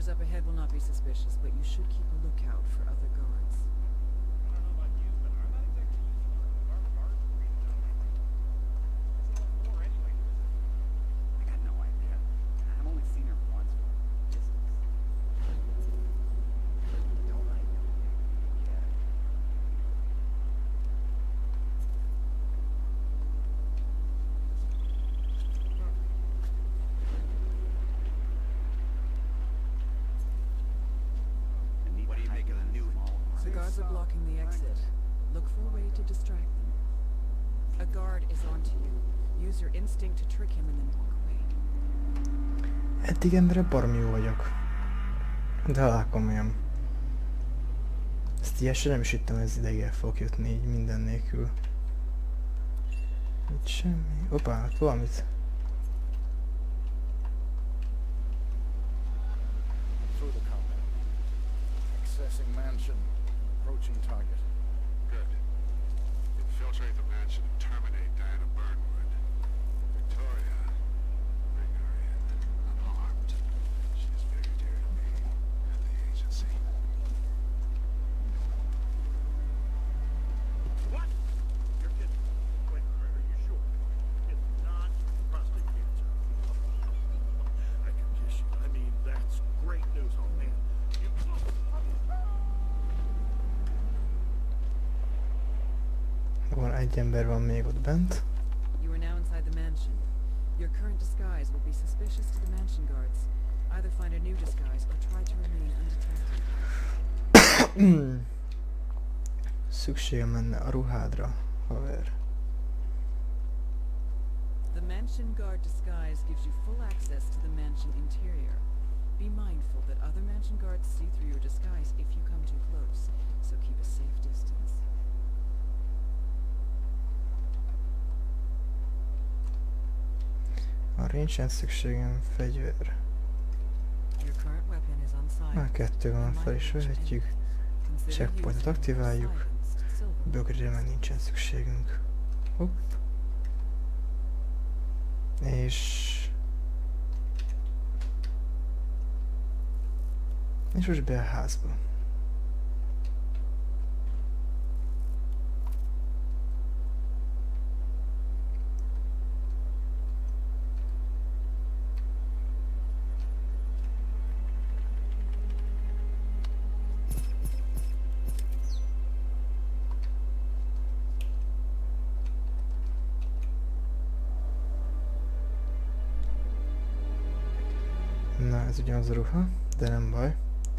containers up ahead will not be suspicious, but you should keep a lookout for other guards. I don't know about you, but I'm not exactly used to looking at our guards breathing down my throat. There's a lot more anyway. I got no idea. I've only seen her once for business. Don't I know you? Yeah. What do you make of the new mall? The guards are blocking the exit. Look for a way to distract them. A guard is onto you. Use your instinct to trick him and then walk away. Eddig emberre baromi jó vagyok. De halál komolyan. Ezt ilyesre nem is hittem, ez ideig el fogok jutni így minden nélkül. Itt semmi. Hoppá, valamit. Through the compound. Accessing mansion. Approaching target. Good. Infiltrate the mansion and terminate Diana Burnwood. Victoria, bring her in, unharmed. She is very dear to me and the agency. What? You're kidding. Wait, are you sure? It's not prostate cancer. I can kiss you. I mean, that's great news, oh man. You... Van egy ember van még ott bent. You are now inside the mansion. Your current disguise will be suspicious to the mansion guards. Either find a new disguise or try to remain undetected. Szükségem lenne a ruhádra, haver. The mansion guard disguise gives you full access to the mansion interior. Be mindful that other mansion guards see through your disguise if you come too close, so keep a safe distance. Arra nincsen szükségem fegyver. Your current weapon is on silent. Már kettő van, fel is vehetjük. Checkpointot aktiváljuk. Bögrére meg nincsen szükségünk. Hopp. És most be a házba. Na, ez ugyanaz a ruha, de nem baj.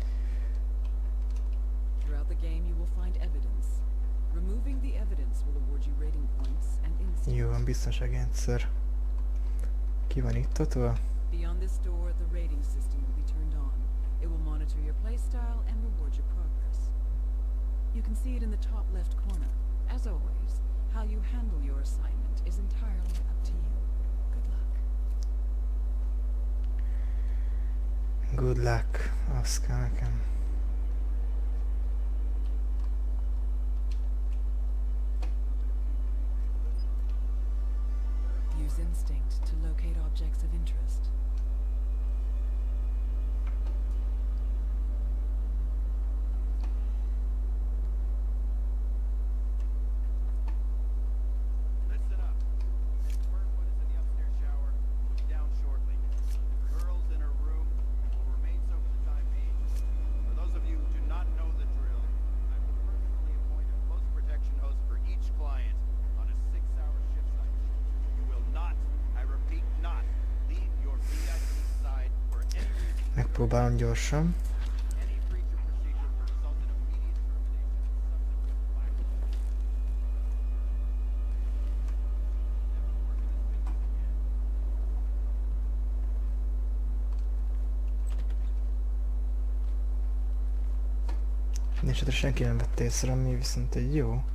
Throughout the game you will find evidence. Removing the evidence will award you rating points and insight. Jó van, biztonságrendszer. Ki van iktatva? Beyond this door, the rating system will be turned on. It will monitor your playstyle and reward your progress. You can see it in the top left corner. As always, how you handle your assignment is entirely up to you. Good luck. Good luck, azt kell nekem. Use instinct to locate objects of interest. Listen up. Miss Burnwood is in the upstairs shower. Will be down shortly. The girl's in her room and will remain so for the time being. For those of you who do not know the drill, I will personally appoint a close protection host for each client on a 6-hour shift cycle. You will not, I repeat, not leave your VIP side for any reason. Megpróbálom gyorsan. Any breach of procedure will result in immediate termination and subsequent blackout. Nincs senki nem vett észre, ami viszont egy jó.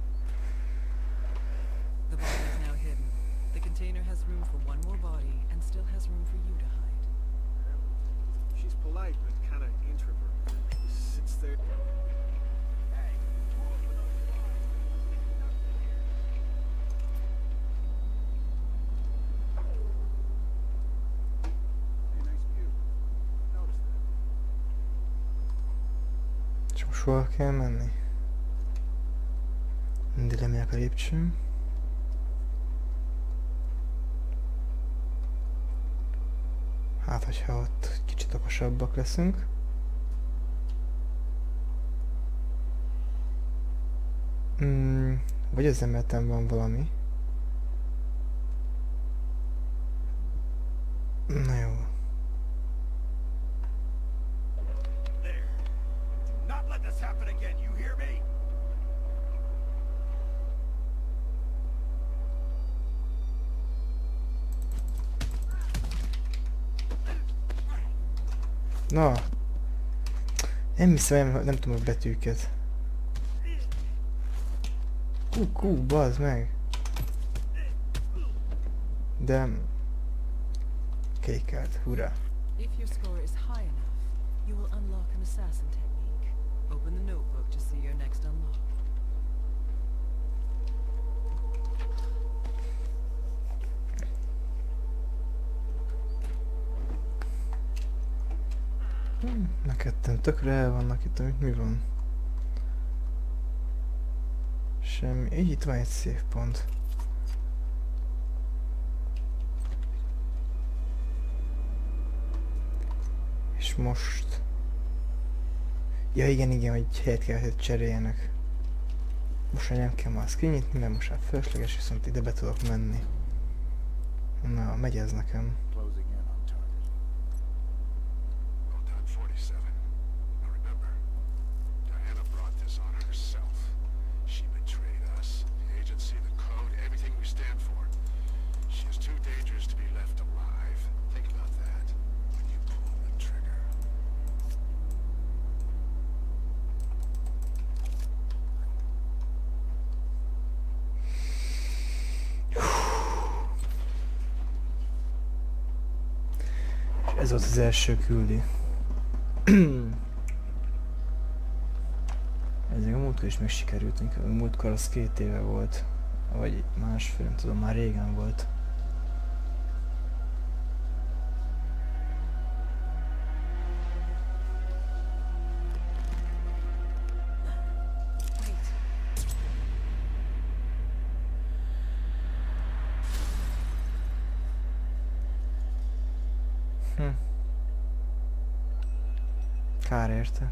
The body is now hidden. The container has room for one more body and still has room for you to hide. She's polite but kind of introverted. Sits there. Hey, nice view. Noticed that. És most hol kell menni? Mindig lemegyek a lépcsőn. Hát, hogyha ott kicsit okosabbak leszünk. Vagy az emeleten van valami. Na jó. There. Do not let this happen again, you hear me? Na. Nem hiszem, nem tudom a betűket. Bazd meg. De... Kékelt, hurrá. If your score is high enough, you will unlock an assassin technique. Open the notebook to see your next unlock. Na ketten tökre el vannak itt, amit mi van? Semmi. Így itt van egy szép pont. És most... Ja igen, hogy helyet kell, hogy cseréljenek. Most már nem kell már kinyitni, mert most már fölösleges, viszont ide be tudok menni. Na, megy ez nekem. Closing in on target. Well done, 47. Now remember, Diana brought this on herself. She betrayed us, the agency, the code, everything we stand for. She is too dangerous to be left alive. Think about that when you pull the trigger. És ez volt az első küldi. Ezek a múltkor is meg sikerült, a múltkor az 2 éve volt. Vagy másfél, nem tudom, már régen volt. Kár érte.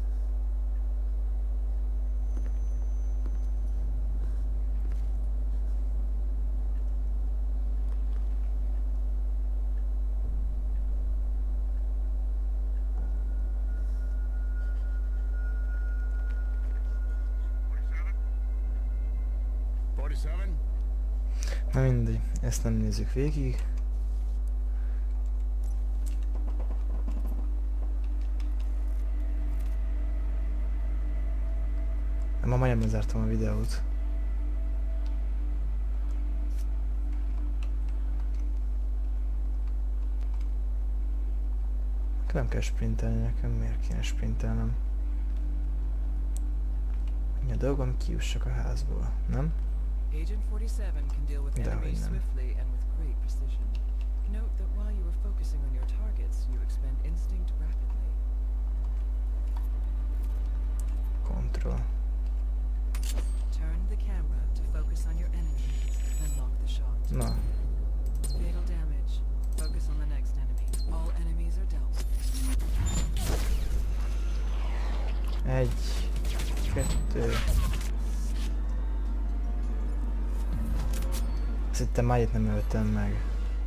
Na mindegy, ezt nem nézzük végig. Ma majdnem lezártam a videót. Nem kell sprintelni nekem, miért kéne sprintelnem? Mi a dolgom, kijussak a házból, nem? Agent 47 can deal with Definitely enemies not. swiftly and with great precision. Note that while you are focusing on your targets, you expend instinct rapidly. Control. Turn the camera to focus on your enemies, then lock the shot. Na, Fatal damage. Focus on the next enemy. All enemies are dealt with. 1, 2. Azt hittem már itt nem öltem meg.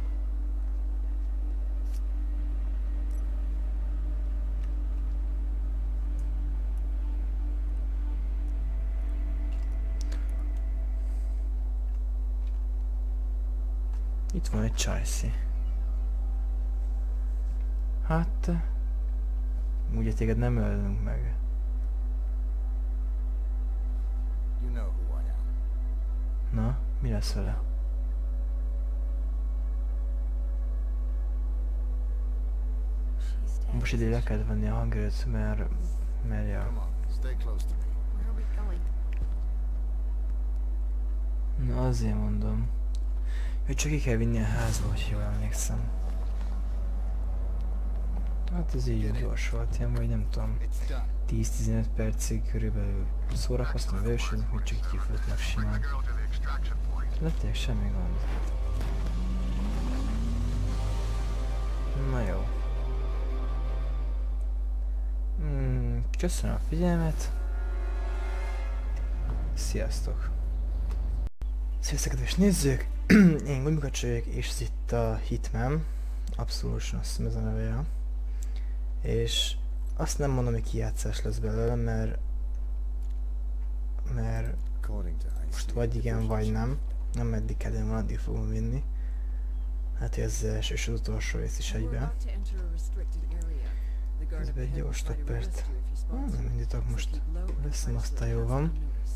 Itt van egy csajszi. Hát... Ugye téged nem ölünk meg. You know who I am. Na, mi lesz vele? Most ide le kell venni a hangerőt, mert ja. Come on, stay close to me. Where are we going? Na azért mondom. Hogy csak ki kell vinni a házba, hogy jól emlékszem. Hát ez így gyors volt, ilyen vagy nem tudom, 10-15 percig körülbelül szórakoztam a vősön, hogy csak így kifutnak simán. De tényleg semmi gond. Na jó. Köszönöm a figyelmet. Sziasztok! Sziasztok, kedves nézők! Én Gumikacs vagyok, és ez itt a Hitman. Abszolút, azt hiszem ez a neve. És azt nem mondom, hogy kijátszás lesz belőle, mert most vagy igen, vagy nem. Nem meddig kedvem van, addig fogom vinni. Hát ez az első és az utolsó rész is egyben. Ez egy gyors stoppert. Nem indítok most. Veszem, aztán jó van.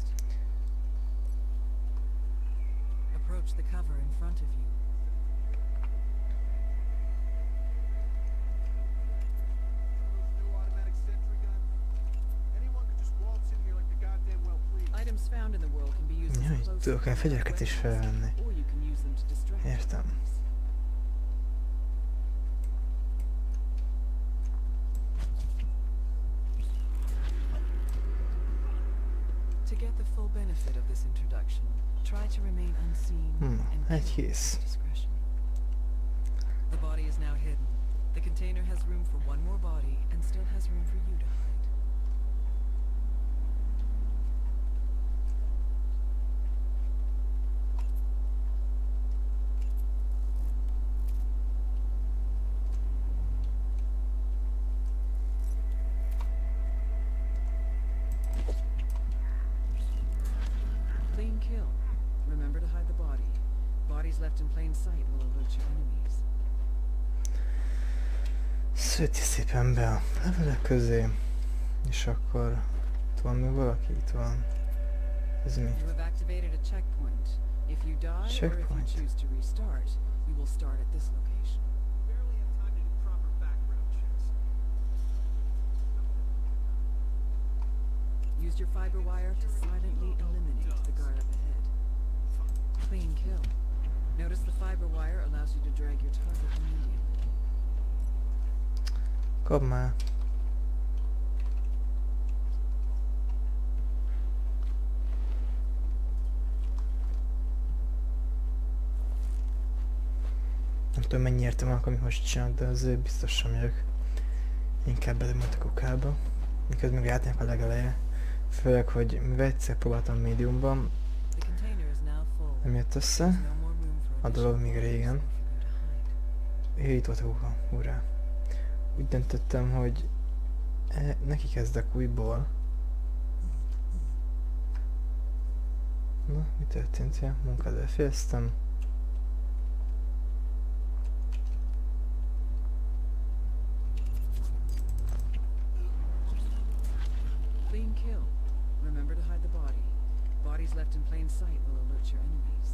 Approach the cover in front of you. New automatic sentry gun. Anyone could just waltz in here like the goddamn well please. Items found in the world can be used Ja, as így close tudok olyan fegyvereket is felvenni. or you can use them to distract Értem. enemies. To get the full benefit of this introduction, try to remain unseen and egy kill kész. at discretion. The body is now hidden. The container has room for one more body and still has room for you to hide. Clean kill. Remember to hide the body. Bodies left in plain sight will alert your enemies. Szöti szépen be a levelek közé. És akkor... Itt van még valaki? Itt van. Ez mi? You have activated a checkpoint. If you die or if you Checkpoint. choose to restart, you will start at this location. Barely have time to do proper background checks. Use your fiber wire to silently eliminate the guard up ahead. Clean kill. Notice the fiber wire allows you to drag your target immediately. Kap már. Nem tudom mennyi értem van, amit most csinálok, de azért biztos sem jövök. Inkább belemult a kukába. Miközben még játék a legeleje. Főleg, hogy mivel egyszer próbáltam médiumban, The container is now full. nem jött össze. There's no more room for A dolog additional még régen. bodies for you to hide. Itt volt a kuka, hurrá. Úgy döntöttem, hogy neki kezdek újból. Na, mi történt? Ja, munkát befejeztem. Clean kill. Remember to hide the body. Bodies left in plain sight will alert your enemies.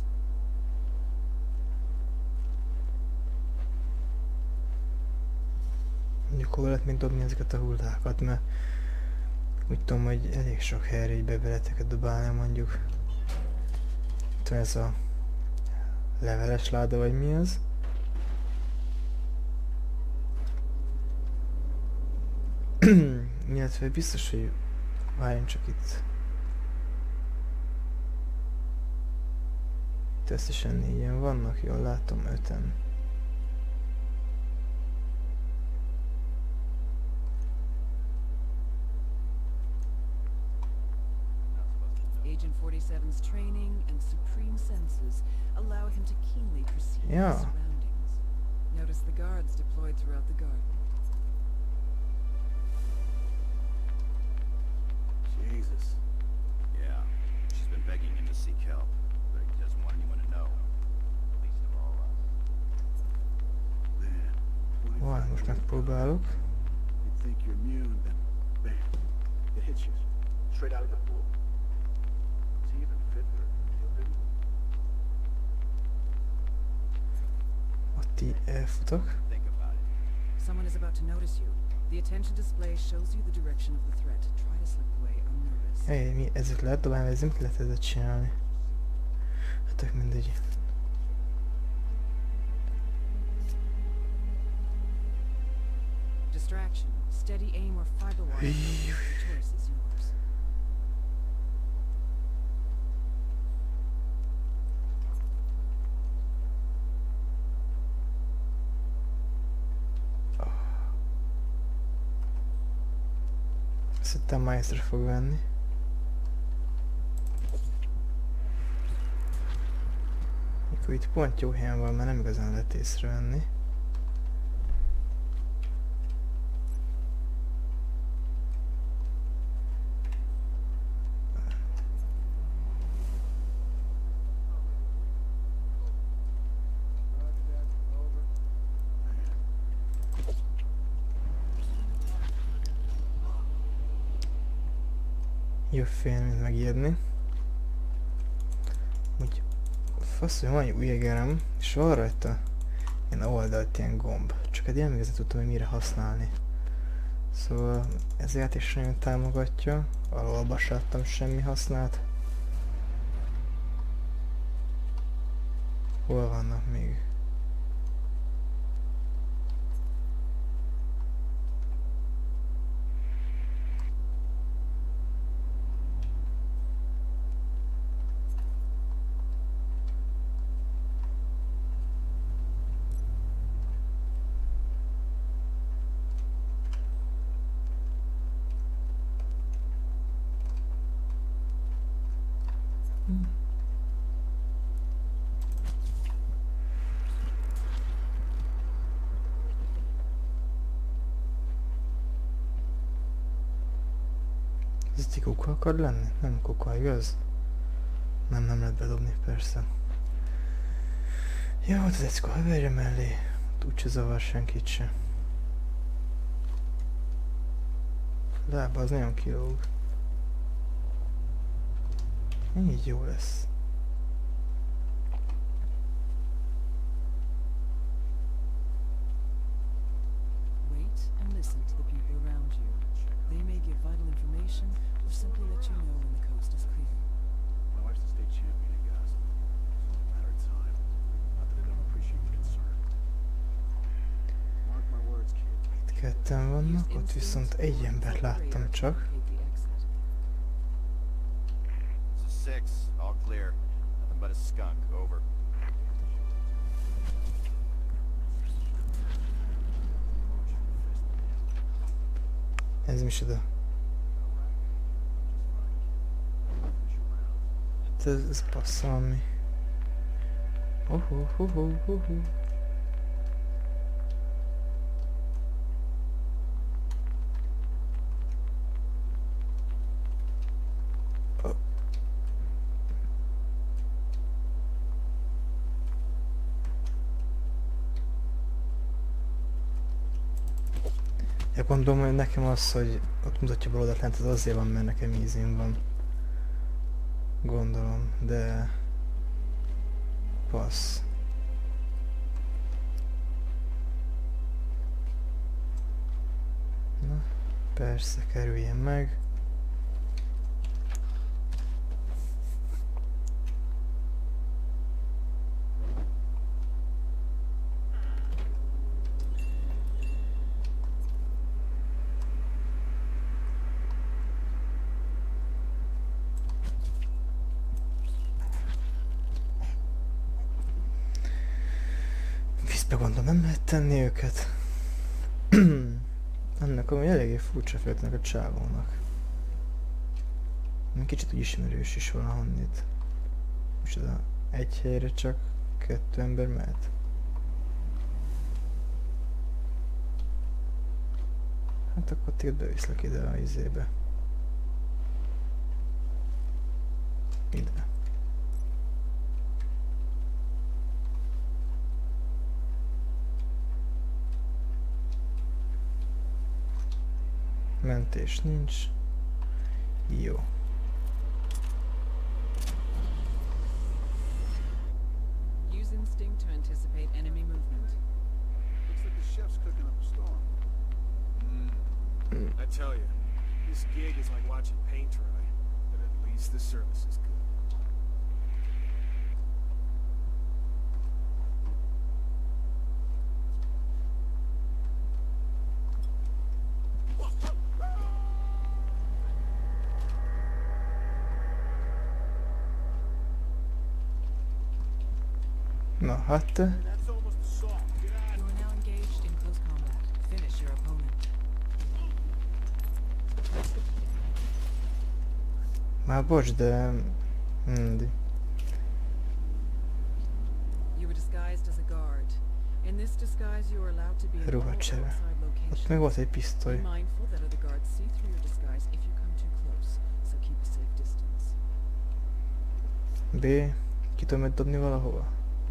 Mondjuk hol lehet még dobni ezeket a hullákat, mert úgy tudom, hogy elég sok helyre így beveleteket dobálni mondjuk. Itt van ez a leveles láda, vagy mi az? Illetve biztos, hogy várjunk csak itt. Itt összesen 4-en vannak, jól látom, 5-en. Agent 47's training and supreme senses allow him to keenly perceive Yeah. his surroundings. Notice the guards deployed throughout the garden. Jesus. Yeah. She's been begging him to seek help, but he doesn't want anyone to know. Least of all us. Man, Van, most megpróbálok. you'd think you're immune, then bam, it hits you. Straight out of the blue. Does he even fit for hillbilly? Ott így elfutok. Think about it. Someone is about to notice you. The attention display shows you the direction of the threat. Try to slip away unnoticed. Ej, mi ezért lehet dobálni, ez nem lehet ezzel csinálni. Hát tök mindegy. Distract action. Steady aim or fiber wire. The choice is yours. Azt hittem már észre fog venni. Mikor itt pont jó helyen van, mert nem igazán lehet észrevenni. Jobb fél, mint megijedni. Úgy fasz, hogy van egy új egerem, és van rajta ilyen oldalt, ilyen gomb. Csak hát én még ezt tudtam, hogy mire használni. Szóval ez a játék is nagyon támogatja, alól se láttam semmi hasznát. Hol vannak még? Ez egy kuka akar lenni? Nem kuka, igaz? Nem lehet bedobni, persze. Jó, az egy haverja mellé. Úgyse zavar senkit se. Lába az nagyon kilóg. Így jó lesz. Wait and listen to the people around you. They may give vital information or simply let you know when the coast is clear. My wife's the state champion in Gaza. It's only a matter of time. Not that I don't appreciate your concern. Mark my words, kid. Itt ketten vannak, ott viszont egy embert láttam csak. This is 6, all clear. Nothing but a skunk, over. Ez micsoda? Ez passz valami. Ja, gondolom, hogy nekem az, hogy ott mutatja bal oldalt lent, az azért van, mert nekem easy van. Gondolom, de... passz. Na, persze, kerüljen meg. Vízbe gondolom, nem lehet tenni őket. Annak amúgy eléggé furcsa féltnek a csávónak. Kicsit úgy ismerős is valahonnit. Micsoda, egy helyre csak 2 ember mehet. Hát akkor téged beviszlek ide a izébe. Ide. Mentés nincs. Jó. Use instinct to anticipate enemy movement. Looks like the chef's cooking up a storm. I tell you, this gig is like watching paint dry, but at least the service is good. Na hát, That's almost assault. Get out. You are now engaged in close combat. Finish your opponent. már bocs, de... mindig. You were disguised as a guard. In this disguise, you are allowed to be in all Ruhacsere. outside Ott locations. még volt egy Be pisztoly. mindful that other guards see through your disguise if you come too close, so keep a safe distance. B. Ki tudom őt dobni valahova?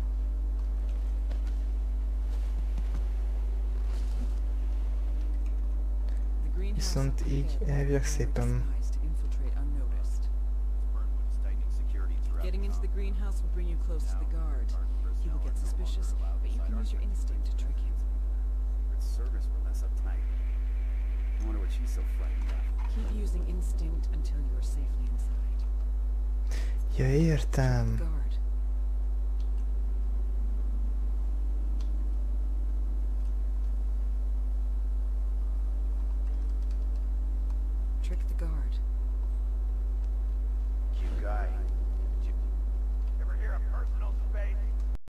The greenhouse Viszont up így ahead elvileg will szépen... disguise to infiltrate unnoticed. Burnwood is tightening security throughout Getting into the greenhouse will bring you close to the guard. He will get suspicious, but you can use your instinct to trick him. Secret Service were less uptight. I wonder what she's so frightened of. Keep using instinct until you are safely inside. Ja, értem. Guard. Trick the guard. Cute guy.